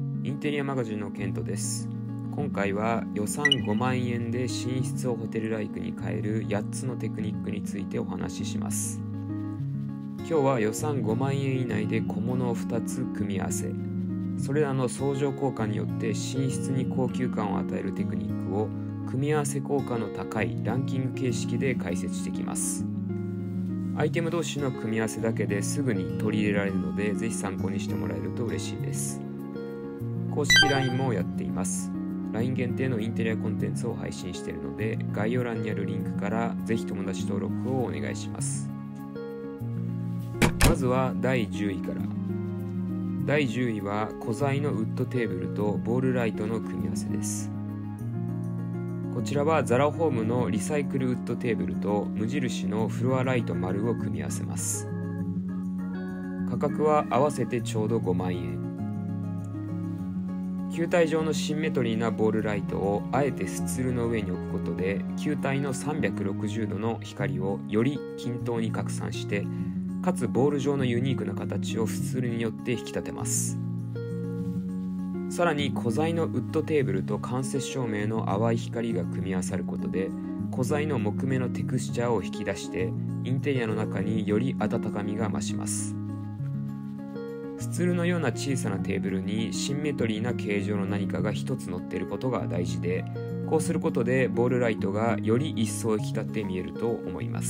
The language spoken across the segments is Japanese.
インテリアマガジンのケントです。今回は予算5万円で寝室をホテルライクに変える8つのテクニックについてお話しします。今日は予算5万円以内で小物を2つ組み合わせ、それらの相乗効果によって寝室に高級感を与えるテクニックを組み合わせ効果の高いランキング形式で解説していきます。アイテム同士の組み合わせだけですぐに取り入れられるので、ぜひ参考にしてもらえると嬉しいです。公式 LINE もやっています。 LINE 限定のインテリアコンテンツを配信しているので、概要欄にあるリンクからぜひ友達登録をお願いします。まずは第10位から。第10位は古材のウッドテーブルとボールライトの組み合わせです。こちらはザラホームのリサイクルウッドテーブルと無印のフロアライト丸を組み合わせます。価格は合わせてちょうど5万円。球体状のシンメトリーなボールライトをあえてスツールの上に置くことで、球体の360度の光をより均等に拡散して、かつボール状のユニークな形をスツールによって引き立てます。さらに古材のウッドテーブルと間接照明の淡い光が組み合わさることで、古材の木目のテクスチャーを引き出してインテリアの中により温かみが増します。スツールのような小さなテーブルにシンメトリーな形状の何かが一つ乗っていることが大事で、こうすることでボールライトがより一層引き立って見えると思います。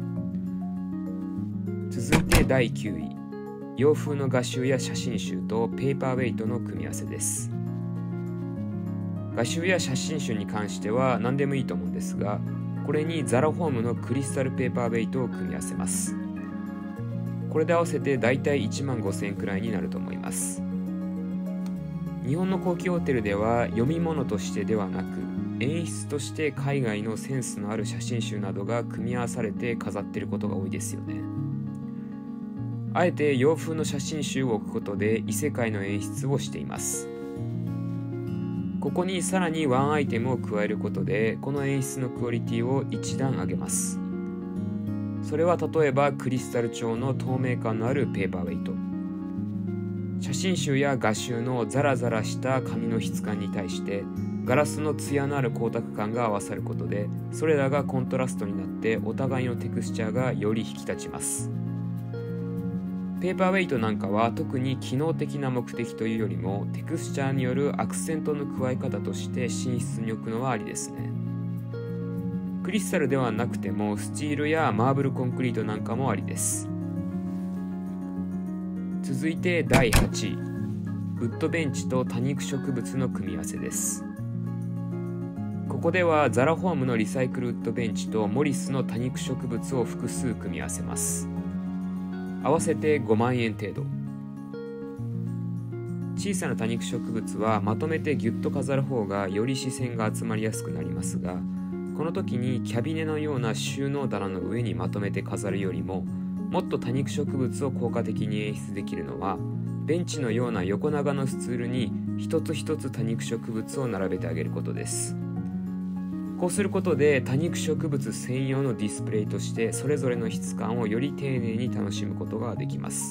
続いて第9位、洋風の画集や写真集とペーパーウェイトの組み合わせです。画集や写真集に関しては何でもいいと思うんですが、これにザラホームのクリスタルペーパーウェイトを組み合わせます。これで合わせてだいたい1万5,000円くらいになると思います。日本の高級ホテルでは読み物としてではなく、演出として海外のセンスのある写真集などが組み合わされて飾っていることが多いですよね。あえて洋風の写真集を置くことで異世界の演出をしています。ここにさらにワンアイテムを加えることで、この演出のクオリティを一段上げます。それは例えばクリスタル調の透明感のあるペーパーウェイト。写真集や画集のザラザラした紙の質感に対してガラスのツヤのある光沢感が合わさることで、それらがコントラストになってお互いのテクスチャーがより引き立ちます。ペーパーウェイトなんかは特に機能的な目的というよりもテクスチャーによるアクセントの加え方として寝室に置くのはありですね。クリスタルではなくてもスチールやマーブルコンクリートなんかもありです。続いて第8位、ウッドベンチと多肉植物の組み合わせです。ここではザラホームのリサイクルウッドベンチとモリスの多肉植物を複数組み合わせます。合わせて5万円程度。小さな多肉植物はまとめてギュッと飾る方がより視線が集まりやすくなりますが、この時にキャビネのような収納棚の上にまとめて飾るよりも、もっと多肉植物を効果的に演出できるのは、ベンチのような横長のスツールに一つ一つ多肉植物を並べてあげることです。こうすることで多肉植物専用のディスプレイとしてそれぞれの質感をより丁寧に楽しむことができます。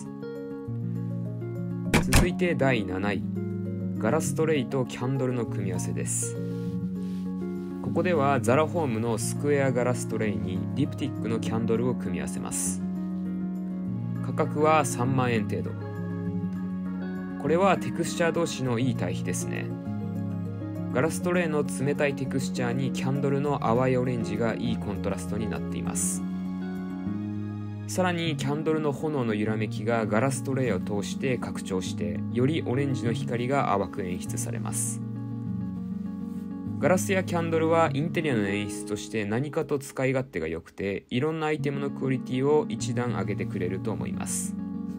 続いて第7位、ガラストレイとキャンドルの組み合わせです。ここではザラホームのスクエアガラストレイにディプティックのキャンドルを組み合わせます。価格は3万円程度。これはテクスチャー同士のいい対比ですね。ガラストレイの冷たいテクスチャーにキャンドルの淡いオレンジがいいコントラストになっています。さらにキャンドルの炎の揺らめきがガラストレイを通して拡張して、よりオレンジの光が淡く演出されます。ガラスやキャンドルはインテリアの演出として何かと使い勝手が良くて、いろんなアイテムのクオリティを一段上げてくれると思います。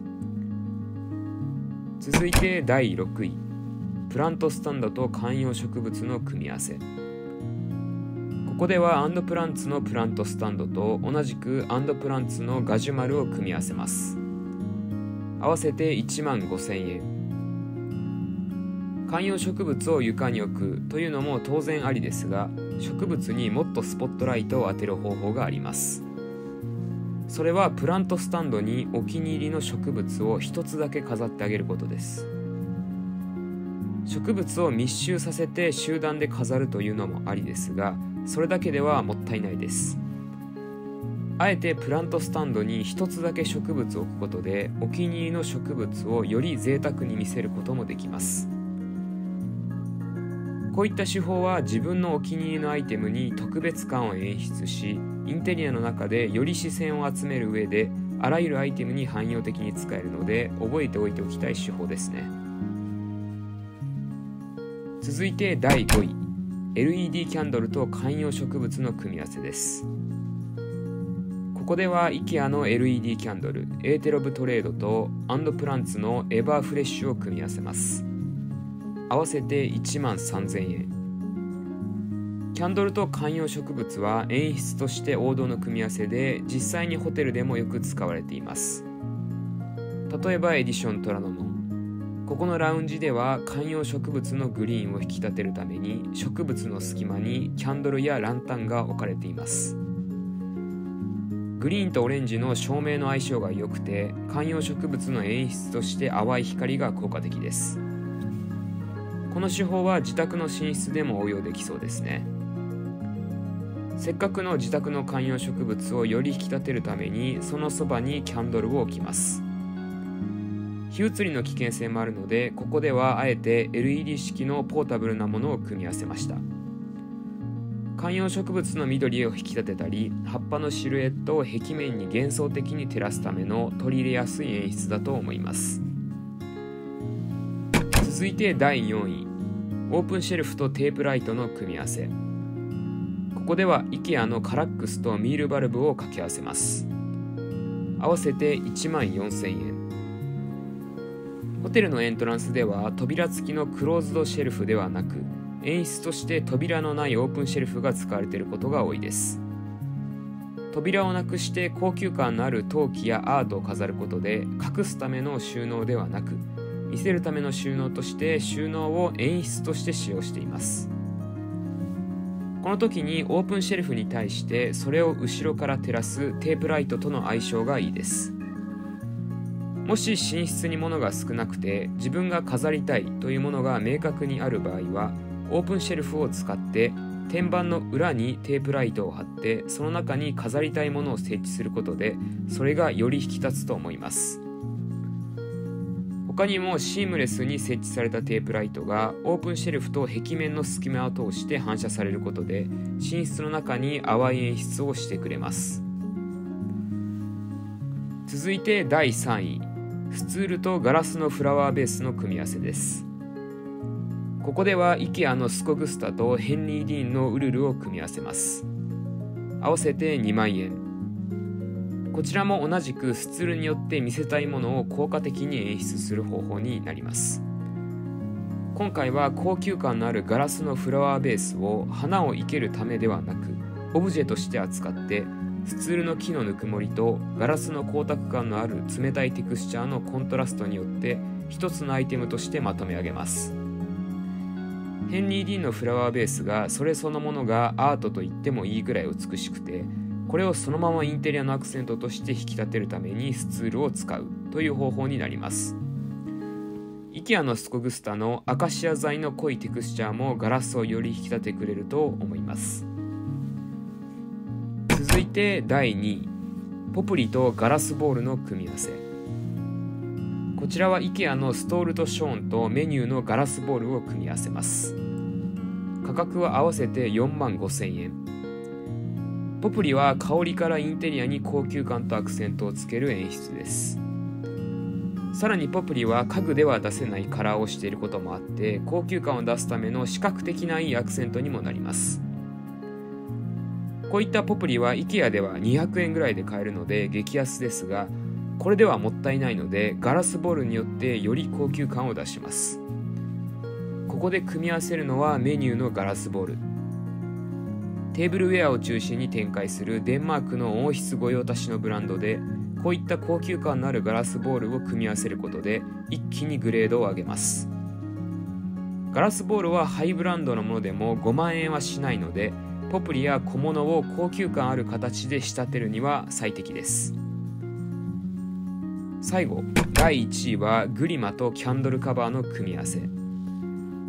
続いて第6位、プラントスタンドと観葉植物の組み合わせ。ここではプランツのプラントスタンドと同じくプランツのガジュマルを組み合わせます。合わせて1万5,000円。観葉植物を床に置くというのも当然ありですが、植物にもっとスポットライトを当てる方法があります。それはプラントスタンドにお気に入りの植物を一つだけ飾ってあげることです。 植物を密集させて集団で飾るというのもありですが、それだけではもったいないです。あえてプラントスタンドに一つだけ植物を置くことで、お気に入りの植物をより贅沢に見せることもできます。こういった手法は自分のお気に入りのアイテムに特別感を演出し、インテリアの中でより視線を集める上で、あらゆるアイテムに汎用的に使えるので、覚えておいておきたい手法ですね。続いて第5位、LED キャンドルと観葉植物の組み合わせです。ここでは IKEA の LED キャンドル、エーテロブトレードとアンドプランツのエバーフレッシュを組み合わせます。合わせて13,000円。キャンドルと観葉植物は演出として王道の組み合わせで、実際にホテルでもよく使われています。例えばエディション虎ノ門、ここのラウンジでは観葉植物のグリーンを引き立てるために、植物の隙間にキャンドルやランタンが置かれています。グリーンとオレンジの照明の相性が良くて、観葉植物の演出として淡い光が効果的です。この手法は自宅の寝室でも応用できそうですね。せっかくの自宅の観葉植物をより引き立てるために、そのそばにキャンドルを置きます。火移りの危険性もあるので、ここではあえて LED 式のポータブルなものを組み合わせました。観葉植物の緑を引き立てたり、葉っぱのシルエットを壁面に幻想的に照らすための取り入れやすい演出だと思います。続いて第4位、オープンシェルフとテープライトの組み合わせ。ここでは IKEA のカラックスとミールバルブを掛け合わせます。合わせて14,000円。ホテルのエントランスでは扉付きのクローズドシェルフではなく、演出として扉のないオープンシェルフが使われていることが多いです。扉をなくして高級感のある陶器やアートを飾ることで、隠すための収納ではなく、見せるための収納として収納を演出として使用しています。この時にオープンシェルフに対してそれを後ろから照らすテープライトとの相性がいいです。もし寝室に物が少なくて自分が飾りたいというものが明確にある場合は、オープンシェルフを使って天板の裏にテープライトを貼って、その中に飾りたいものを設置することで、それがより引き立つと思います。他にもシームレスに設置されたテープライトがオープンシェルフと壁面の隙間を通して反射されることで、寝室の中に淡い演出をしてくれます。続いて第3位、スツールとガラスのフラワーベースの組み合わせです。ここでは IKEA のスコグスタとヘンリー・ディーンのウルルを組み合わせます。合わせて20,000円。こちらも同じくスツールによって見せたいものを効果的に演出する方法になります。今回は高級感のあるガラスのフラワーベースを花を生けるためではなく、オブジェとして扱って、スツールの木のぬくもりとガラスの光沢感のある冷たいテクスチャーのコントラストによって一つのアイテムとしてまとめ上げます。ヘンリー・ディーンのフラワーベースがそれそのものがアートと言ってもいいぐらい美しくて、これをそのままインテリアのアクセントとして引き立てるためにスツールを使うという方法になります。IKEA のスコグスタのアカシア材の濃いテクスチャーもガラスをより引き立ててくれると思います。続いて第2位、ポプリとガラスボールの組み合わせ。こちらは IKEA のストールとショーンとメニューのガラスボールを組み合わせます。価格は合わせて45,000円。ポプリは香りからインテリアに高級感とアクセントをつける演出です。さらにポプリは家具では出せないカラーをしていることもあって、高級感を出すための視覚的ないいアクセントにもなります。こういったポプリは IKEA では200円ぐらいで買えるので激安ですが、これではもったいないのでガラスボールによってより高級感を出します。ここで組み合わせるのはメニューのガラスボール。テーブルウェアを中心に展開するデンマークの王室御用達のブランドで、こういった高級感のあるガラスボールを組み合わせることで一気にグレードを上げます。ガラスボールはハイブランドのものでも5万円はしないので、ポプリや小物を高級感ある形で仕立てるには最適です。最後、第1位はグリマとキャンドルカバーの組み合わせ。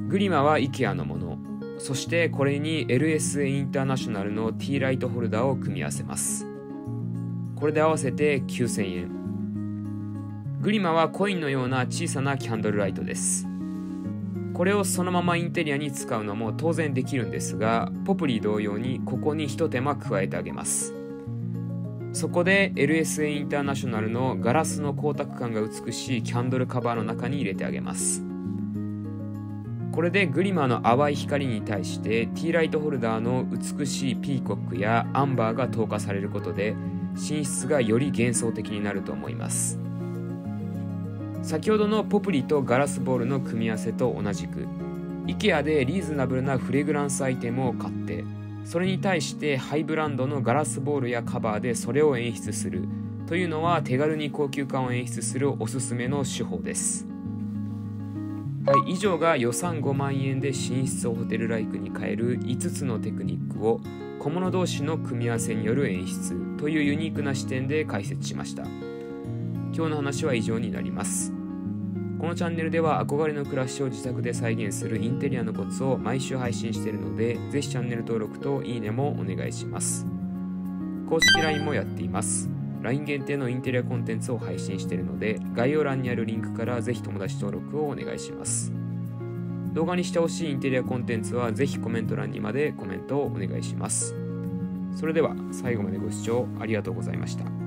グリマは IKEA のもの、そしてこれに LSA インターナショナルの T ライトホルダーを組み合わせます。これで合わせて9000円。グリマはコインのような小さなキャンドルライトです。これをそのままインテリアに使うのも当然できるんですが、ポプリ同様にここに一手間加えてあげます。そこで LSA インターナショナルのガラスの光沢感が美しいキャンドルカバーの中に入れてあげます。これでグリマの淡い光に対して T ライトホルダーの美しいピーコックやアンバーが投下されることで寝室がより幻想的になると思います。先ほどのポプリとガラスボールの組み合わせと同じく IKEA でリーズナブルなフレグランスアイテムを買って、それに対してハイブランドのガラスボールやカバーでそれを演出するというのは手軽に高級感を演出するおすすめの手法です。はい、以上が予算5万円で寝室をホテルライクに変える5つのテクニックを小物同士の組み合わせによる演出というユニークな視点で解説しました。今日の話は以上になります。このチャンネルでは憧れの暮らしを自宅で再現するインテリアのコツを毎週配信しているので、ぜひチャンネル登録といいねもお願いします。公式 LINE もやっています。LINE 限定のインテリアコンテンツを配信しているので、概要欄にあるリンクからぜひ友達登録をお願いします。動画にしてほしいインテリアコンテンツはぜひコメント欄にまでコメントをお願いします。それでは最後までご視聴ありがとうございました。